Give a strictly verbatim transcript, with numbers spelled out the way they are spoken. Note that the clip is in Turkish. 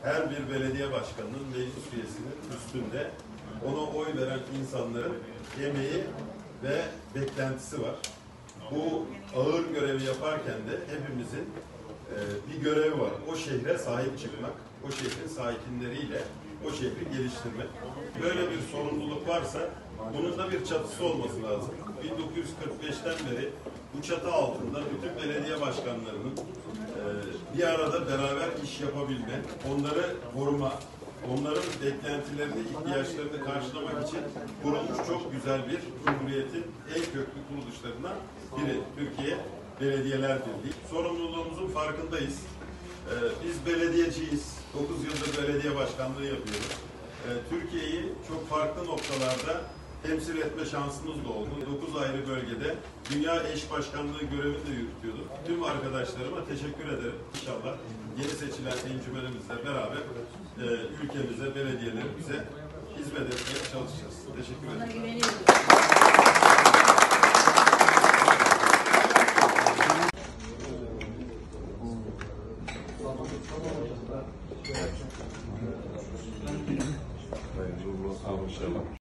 her bir belediye başkanının, meclis üyesinin üstünde ona oy veren insanların emeği ve beklentisi var. Bu ağır görevi yaparken de hepimizin e, bir görevi var. O şehre sahip çıkmak, o şehrin sakinleriyle o şehri geliştirmek. Böyle bir sorumluluk varsa bunun da bir çatısı olması lazım. bin dokuz yüz kırk beşten beri bu çatı altında bütün belediye başkanlarının e, bir arada beraber iş yapabilme, onları koruma, onların beklentilerini, ihtiyaçlarını karşılamak için kurulmuş çok güzel bir Cumhuriyet'in en köklü kuruluşlarından biri. Türkiye Belediyeler Birliği. Sorumluluğumuzun farkındayız. Ee, biz belediyeciyiz. dokuz yıldır belediye başkanlığı yapıyoruz. Ee, Türkiye'yi çok farklı noktalarda temsil etme şansımız da oldu. dokuz ayrı bölgede dünya eş başkanlığı görevini de yürütüyorduk. Tüm arkadaşlarıma teşekkür ederim. İnşallah yeni seçilen encümenimizle beraber e, ülkemize, belediyelerimize hizmet etmeye çalışacağız. Teşekkür ederim. Hayırlı uğurlu olsun inşallah.